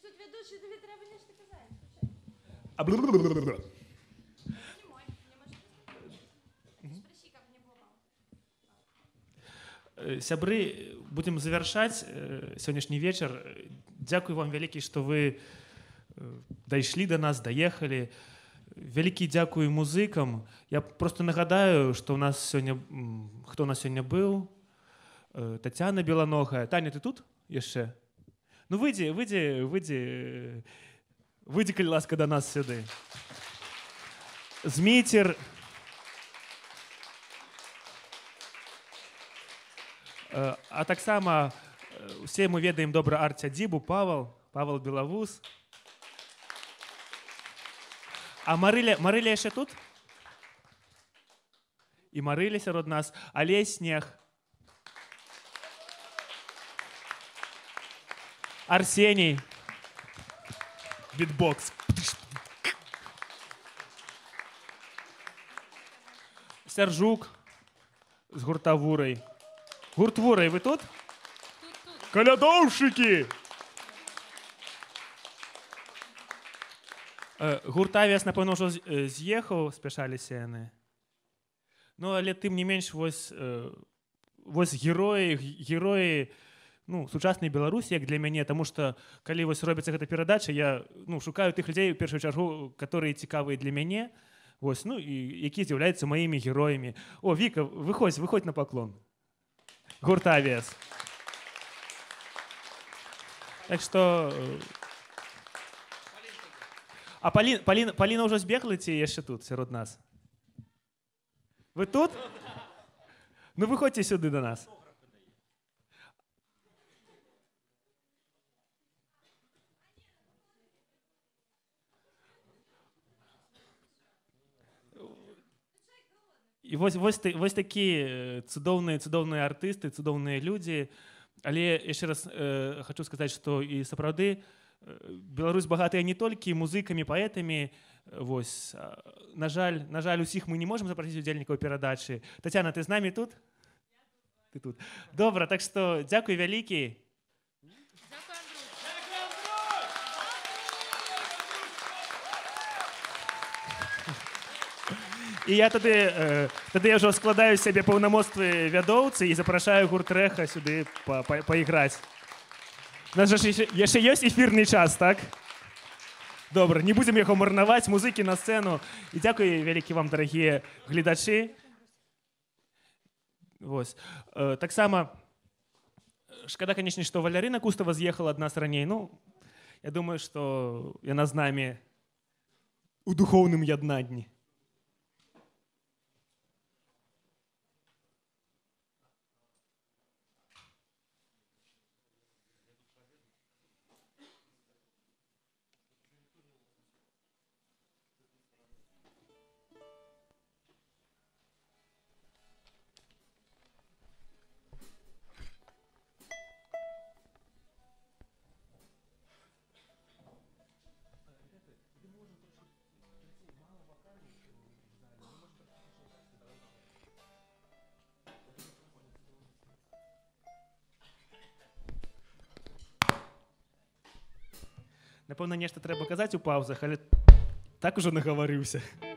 тут ведучий, тобі треба нечто казати. Сябры, будем завершать сегодняшний вечер. Дякую вам великий, что вы дошли до нас, доехали. Великий дякую музыкам. Я просто нагадаю, что у нас сегодня, кто у нас сегодня был. Татьяна Белоногая. Таня, ты тут еще? Ну выйди, коли ласка, до нас сюда. Змитер. А так само все мы ведаем добра Артя Дибу, Павел Беловус. А Марыля еще тут? И Марыля сярод нас. Олесь Снег. Арсений. Битбокс. Сержук с гуртавурой. Гуртвурой, вы тут? Колядовщики! Гуртавіс, напевно, вже з'їхав, спішалися вони. Ну, але тим не менш, ось герої ну, сучасної Білорусі, як для мене, тому що, коли ось робиться ця передача, я шукаю тих людей, в першу чергу, які цікаві для мене, ось, ну, і які з'являються моїми героями. О, Віка, виходь на поклон. Гуртавіс. Так що... А Поліна вже збігла, ці є ще тут, серед нас? Ви тут? Ну, виходьте сюди до нас. І ось такі цудовні артисти, цудовні люди. Але я ще раз хочу сказати, що і справді Беларусь багатая не тільки музиками, поэтами. Ось. На жаль, усіх ми не можемо запросити удельників передачі. Тетяна, ти з нами тут? Ти тут. Добре, так що дякую великий. І я тоді я вже складаю себе повномоцтві вядоўцы і запрашаю гурт Рэха сюди поіграти. У нас же ще є ефірний час, так? Добре, не будемо його марнувати, музики на сцену. І дякую великі вам, дорогі глядачі. Ось. Так само, шкода, конечно, що Валярина Кустова з'їхала від нас раніше. Ну, я думаю, що вона з нами у духовному єднанні. Напевно, нечто треба казати у паузах, але так уже наговорився.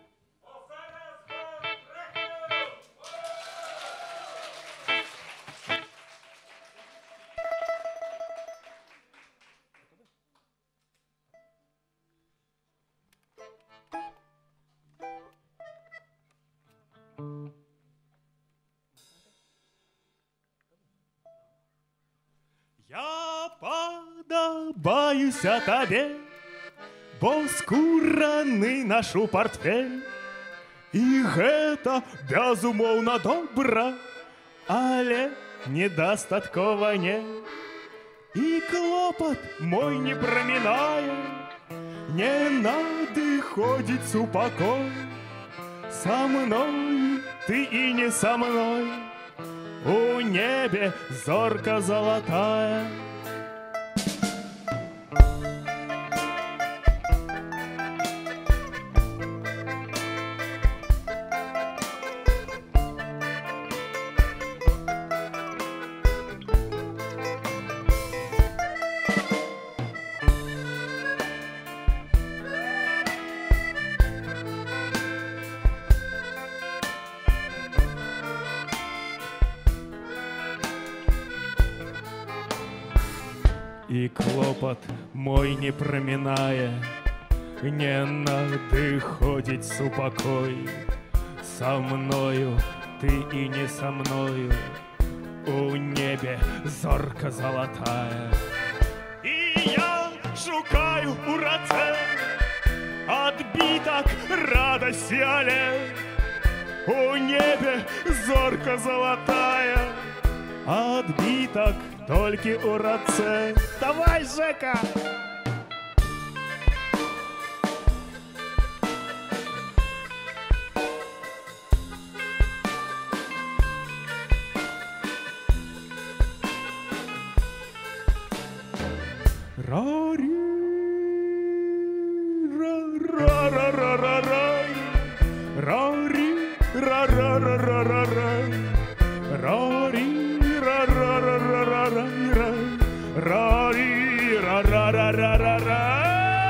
Я подобаюся табе, бо скураны нашу портфель. І гэта, безумоўна, добра, але недастаткова не. І клопат мой не прамінае, не надыходзіць супакой. Са мною ты і не са мной, у небе зорка золотая. и клопот мой не проминая, не надыходить супокой. Со мною ты и не со мною, у небе зорка золотая. И я шукаю у раце отбиток радости аллей. У небе зорка золотая, отбиток только у раце. Давай, Жека! Рари, ра-ра-ра-ра-ра-рай, рари, ра-ра-ра-ра-ра-рай, рари, ра-ра-ра-ра-ра-рай, рари, ра-ра-ра-ра-ра-рай.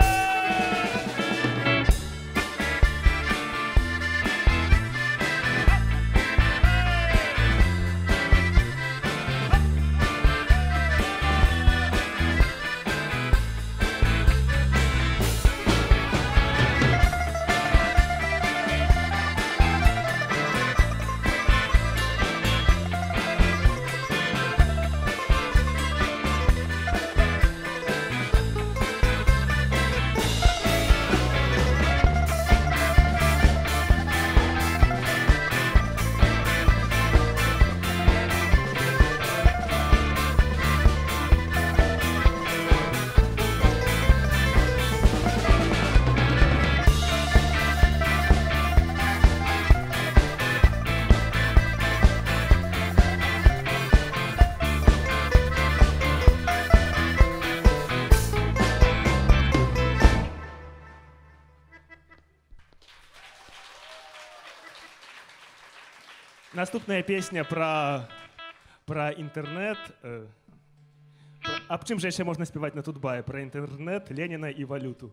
Наступная песня про інтернет. А чим же ще можна співати на Тутбае? Про інтернет, Леніна і валюту.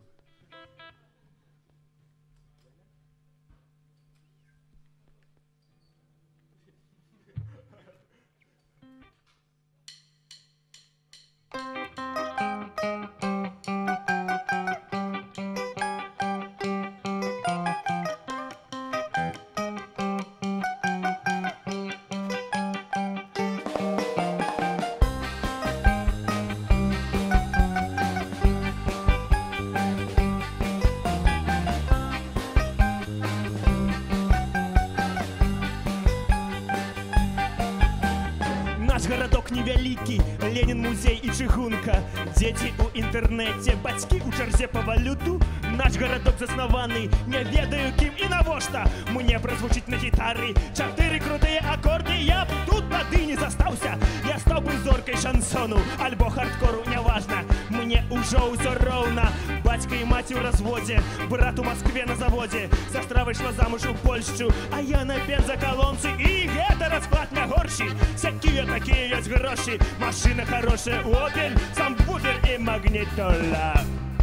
Наш городок невялікі, Ленін музей і чыгунка. Дзеці ў інтэрнэце, бацькі ў чарзе па валюту. Наш городок заснаваны, не ведаю кім і навошта. Мне празвучыць на гітары 4 крутыя акорды. Я б тут тады не застаўся. Я стаў бы зоркай шансону альбо хардкору, няважна. Мне ўжо ўсё роўна. Бацька і маці ў разводзе, брат у Маскве на заводзе. Сястра выйшла замуж у Польшчу, а я на бензакалонцы. І гэта расклад не горшы. Сякія такія ёсць грошы. Машина хорошая, Opel, самбуфер і магнітола.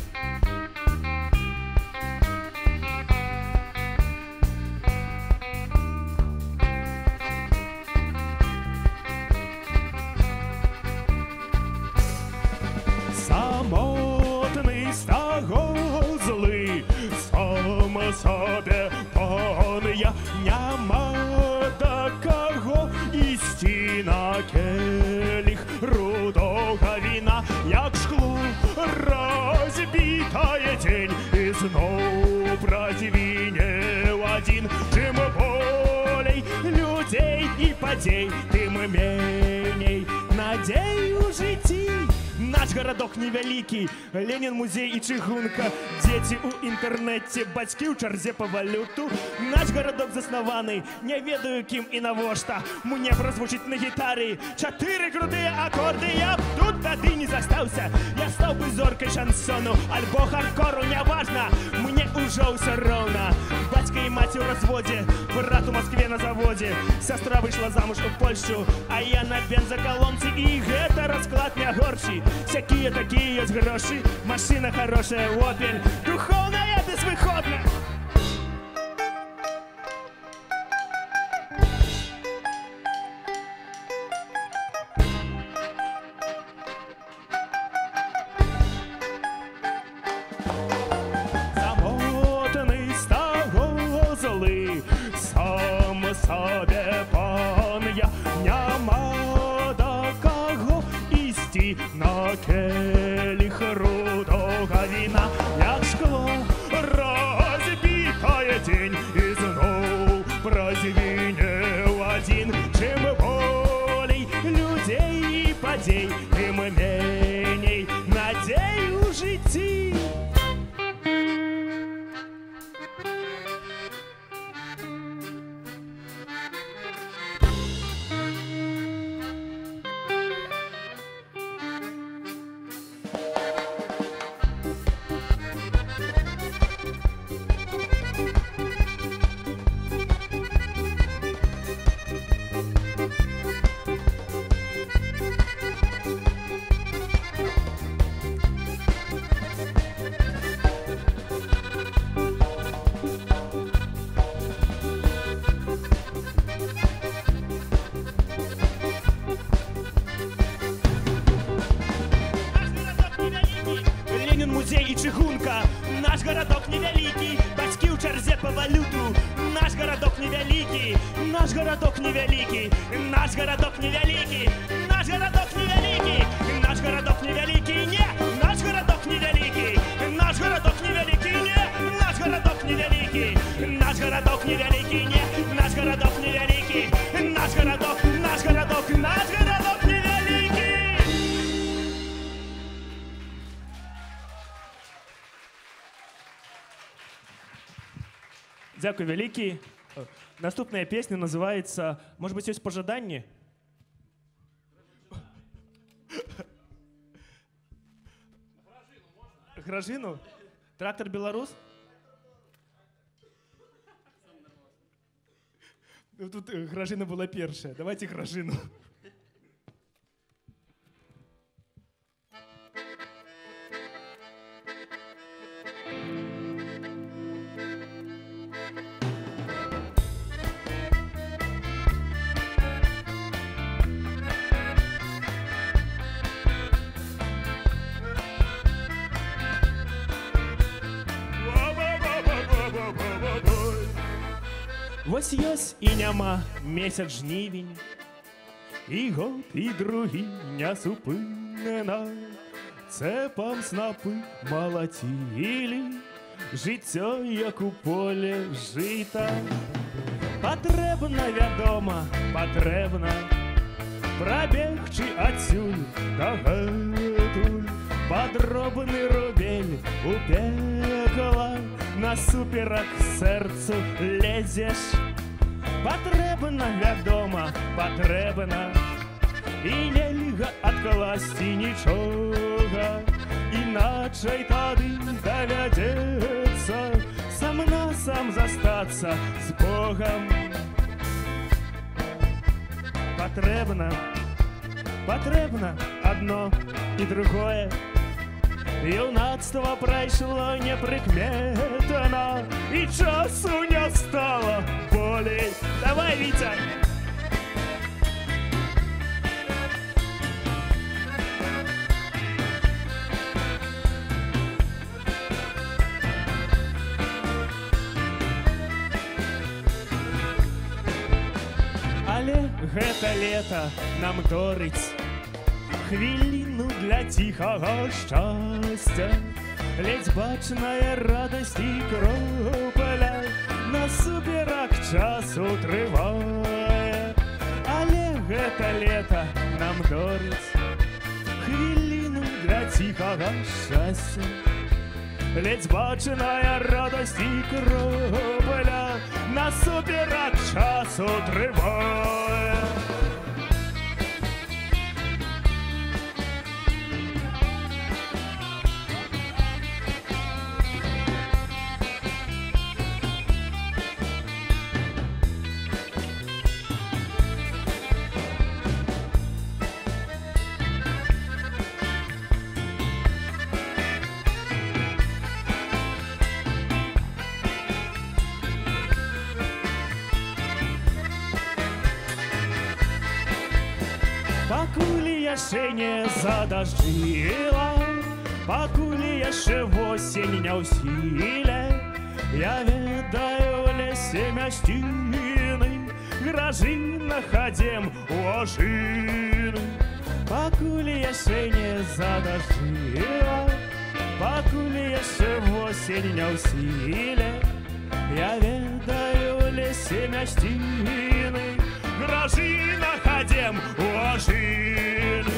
Самотний стагозлий, сам собі пан я, нема такого істі на келіх рудого віна, як шкло розбитає день, і знов продвинев один. Чим болей людей і подей, тим меней надей у житті. Наш городок невялікі, Ленін музей і чыгунка. Дзеці ў інтэрнэце, бацькі ў чарзе па валюту. Наш городок заснаваны, не ведаю кім і навошта. Мне празвучыць на гітары 4 крутыя акорды. Я б тут тады не застаўся. Я стаў бы зоркай шансону альбо хардкору, няважна. Мне ўжо ўсё роўна. Бацька і маці ў разводзе, брат у Маскве на заводзе. Сястра выйшла замуж у Польшчу, а я на бензакалонцы. І гэта расклад не горшы. Всякие такие есть гроши, машина хорошая, Opel, духовная безвыходная. келих рудого вина, як шкло розбітає тінь, і знов прозвінив один. Чим болей людей і подій, тим меней надій у житті. Ленин, музей и чыгунка. Наш городок невеликий, бацькі ў чарзе по валюту. Наш городок невеликий, наш городок невеликий, наш городок невеликий, наш городок невеликий, наш городок невеликий, не, наш городок невеликий, наш городок невеликий, не, наш городок невеликий, наш городок невеликий, не, наш городок невеликий, наш городок, наш городок, наш городок невеликий. Дякую, великий. Наступная песня называется, может быть, есть пожаданні? Гражину? Трактор Белорус? Тут Гражина была першая. Давайте Гражину. Вось ёсць і няма месяц жнівень, і год, і другі нясупынна. Цэпам снапы малацілі, жыццё, як у поле жыта. Патрэбна, вядома, патрэбна прабегчы адсюль дагэтуль. Падробны рубель у пекла, насуперак сэрцу лезеш. Патрэбна, вядома, патрэбна, і нельга адкласці нічога. Іначай тады давядзецца сам-насам застацца з Богам. Патрэбна, патрэбна адно і другое. Юнацтво прайшло непрыкметна, і часу не стало болей. Давай, Витя! Але гэта лето нам дорыць хвіліну для ціхага шчасця. Ледзь бачная радасць і кропля насуперак часу трывае. Але гэта лето нам дорыць хвіліну для ціхага шчасця. Ледзь бачная радасць і кропля насуперак часу трывае. Пакуль яшчэ не задажджыла, пакуль яшчэ восень не ў сіле, я ведаю лесе мясціны, гражына хадзем у ажыны. пакуль яшчэ не задажыла, пакуль яшчэ восень не ў сіле, я ведаю лесе мясціны, гражы находим у ажыны.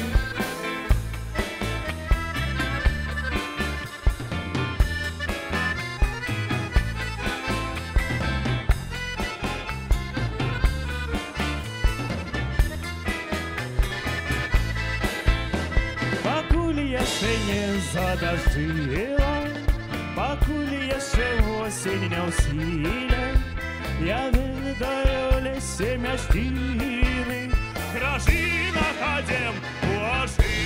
Яшчэ не задажыла, пакуль яшчэ восень не ў сіле, я ведаю лесе мясціны, гражы находим у ажыны.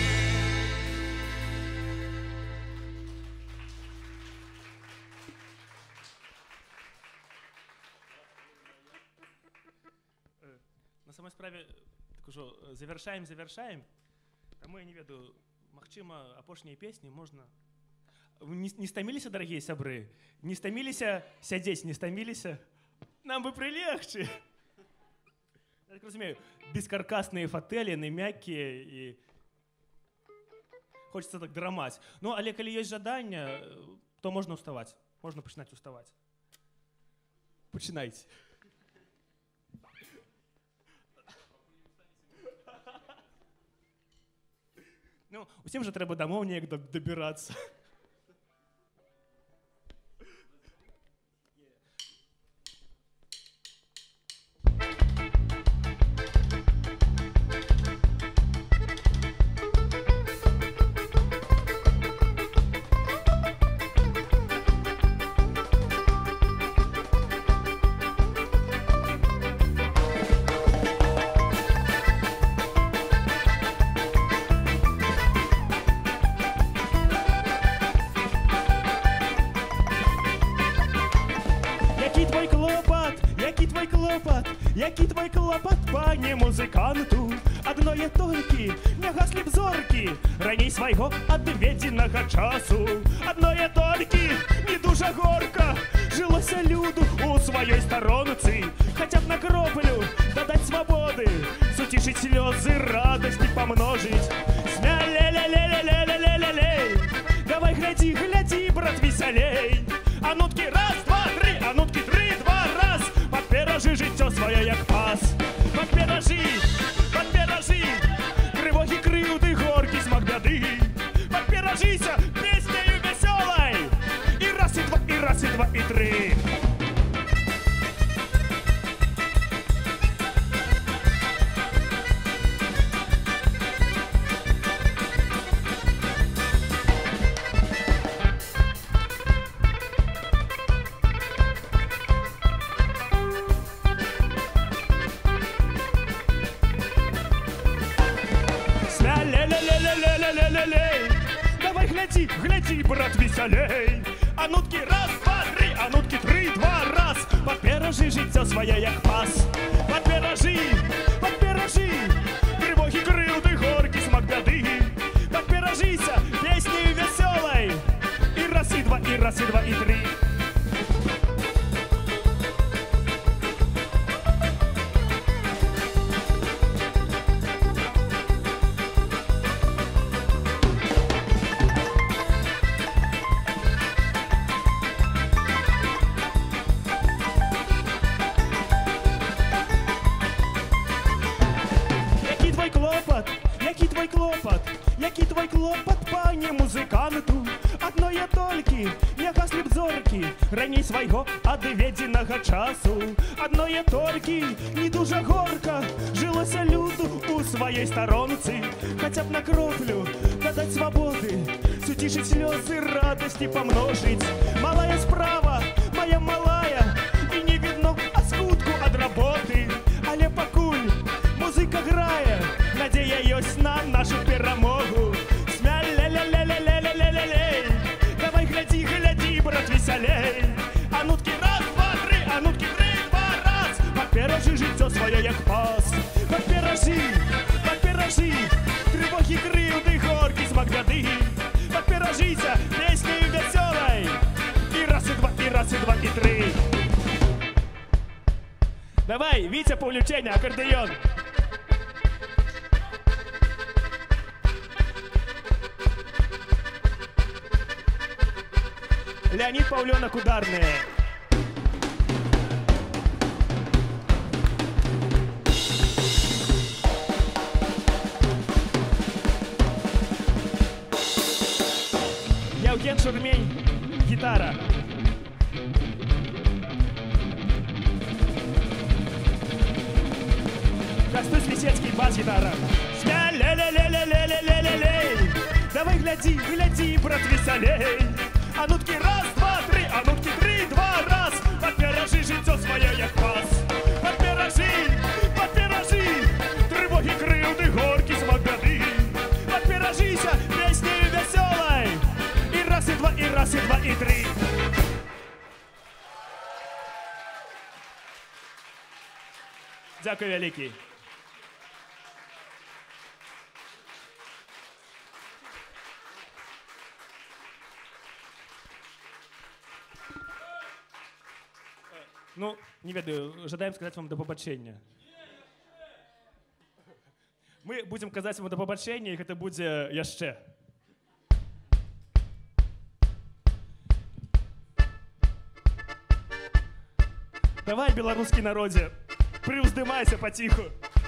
На самой справе так ужо завершаем. Таму я не ведаю, магчыма, апошнія песні можна. Вы не стаміліся, дарагія сябры? Не стаміліся сядзець, не стаміліся? Нам бы прилегче. Я так разумею, бескаркасныя фатэлены, мяккія і хочется так драмаць. Ну, але калі ёсць жаданне, то можна ўставаць. Можна пачынаць уставаць. Пачынайце. Ну, усім жа трэба дамоў неяк дабірацца. Які твой клопат, пане музыканту? Адное толькі, не гаслі б зоркі, раней свайго адведзенага часу. Адное толькі, не дужа горка, жылося люду у сваёй старонцы. Хаця б на кроплю дадаць свабоды, суцішыць слёзы, радасці памножыць. Смя-ле-ле-ле-ле-ле-ле-ле-лей, давай глядзі, глядзі, брат, весялей. А нуткі раз, два, тры, а нуткі тры, два, раз. Падперажы жыццё сваё як пас. Падперажы, трывогі, крыўды, горкі, смак бяды. Падперажыся песняю вясёлай. І раз, і два, і раз, і два, і тры. Давай глядзі, глядзі, брат, весялей. А нуткі раз, два, тры, а нуткі тры, два, раз. Падперажы жыццё сваё як пас. Падперажы, трывогі, крыўды, горкі, смак бяды. Падперажыся песняю вясёлай. І раз, і два, і раз, і два, і тры. Які твой клопат, пане музыканту? Адное толькі, не гаслі б зоркі, раней свайго адведзенага часу. Адное толькі, не дужа горка, жылося люду у сваёй старонцы. Хаця б на кроплю дадаць свабоды, суцішыць слёзы, радасці памножыць. Малая справа, моя малая, і не відно аскутку ад работы. Але пакуль музыка грае, надзея ёсць на нашу перамогу. Смя-ле-ле-ле-ле-ле-ле-ле-лей, давай глядзі, глядзі, брат, весялей. А нуткі раз, два, тры, а нуткі тры, два, раз. Падперажы жыццё сваё як пас. Падперажы, трывогі, крыўды, горкі, смак бяды. Падперажыся песняю вясёлай. І раз, і два, і раз, і два, і тры. Давай, Витя Павлюченя, аккордеон. Леонид Павленок, ударные. Евген Шурмень, гитара. Костусь Лисецкий, бас-гитара. Ля-ля-ля-ля-ля-ля-ля-ля-ля-ля. Давай гляди, гляди, брат, веселей. А ну-тки раз, два, три, а ну-тки три, два, раз. Подпиражи життя своє, як пас. Подпиражи, тривоги, кривди, горькі смак-бяди. Подпиражися песнею веселой. И раз, и два, и раз, и два, и три. Дякую великий. Ну, не ведаю, жадаем сказать вам до побачення. Мы будем казать вам до побачення, и это будет яшчэ. Давай, белорусский народе, приуздымайся потиху.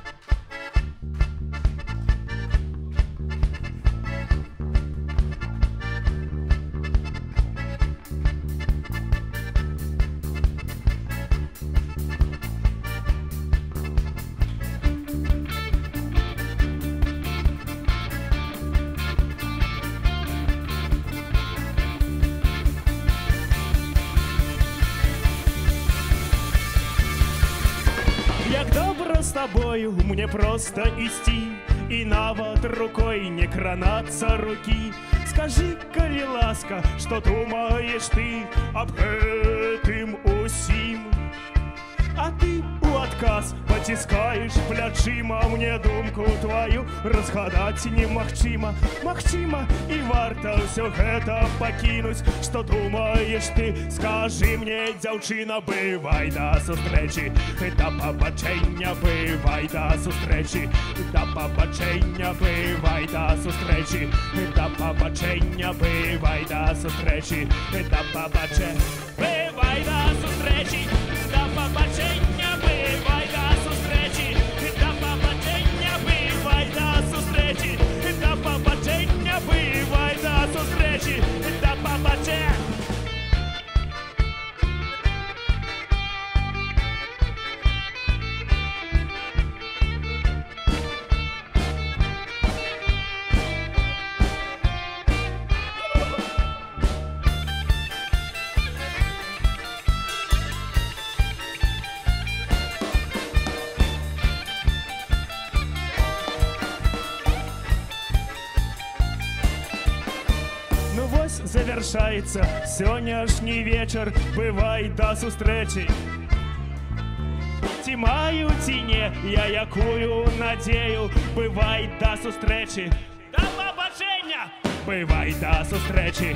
С тобою мне просто идти, и нават рукой не кранаться руки. Скажи, коли ласка, что думаешь ты об гэтым усім? А ты у отказ потискаешь плячима, мне думку твою разгадать немагчыма. Магчыма и варта все гэта покинуть. Что думаешь ты? Скажи мне, дзяўчына, бывай до сустрэчи. До побачення, бывай до сустрэчи. До побачення, бывай до сустрэчи. До побачення, бывай до сустрэчи. До побачення, бывай до сустрэчи. До побачення, бывай до сустрэчи. До побачення, бывай до сустрэчи. До побачення, бывай до сустрэчи. До побачення. Завершается сённяшний вечер, бывай до сустрэчи. Ці маю, ці не, я якую надею, бывай до сустрэчи. До побачення, бывай до сустрэчи.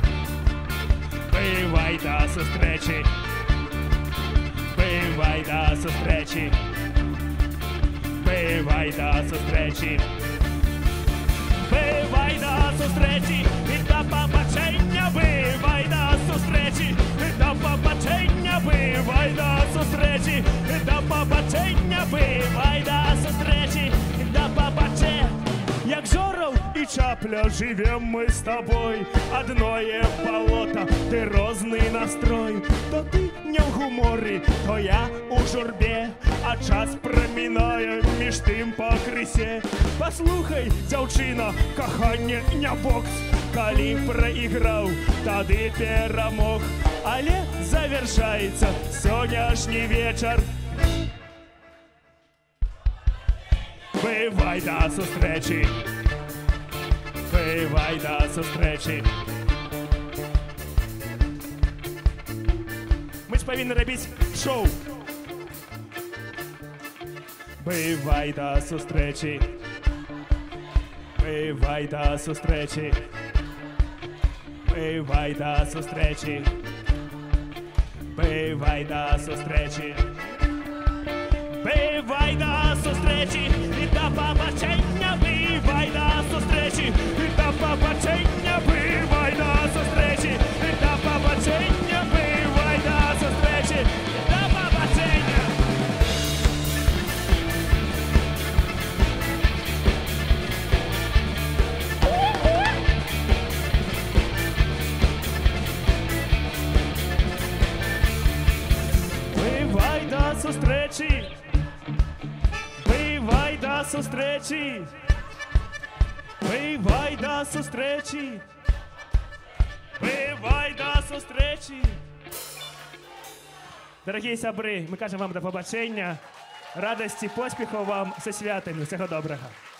Бывай до сустрэчи. Бывай до сустрэчи. Бывай до сустрэчи. Бывай до сустрэчи. До побачення, бывай до сустрэчи. До побачення, бывай до сустрэчи. До побачення, бывай до сустрэчи. До побачення. Як Жоров и Чапля живем мы с тобой. Одное болото, ты розный настрой. То ты не в гуморе, то я у журбе. А час проминає між тим по крысе. Послухай, дзяўчына, каханне не бокс. Калі проиграл, тады перамог. Але завершается сённяшний вечер. Бывай до сустрэчи. Бывай до сустрэчи. Мы ж павінны рабіць шоу. Бывай до сустрэчи. Бывай до сустрэчи. Бывай до сустрэчи. Бывай до сустрэчи. Бывай до сустрэчи. І до побачення, бывай до сустрэчи. І до побачення, бывай до сустрэчи. І до побачення. зустрічі. Бивай до зустрічі. Бивай до зустрічі. Бивай до зустрічі. Дорогі сябри, ми кажемо вам до побачення. Радості, поспіху вам зі святами. Всього доброго.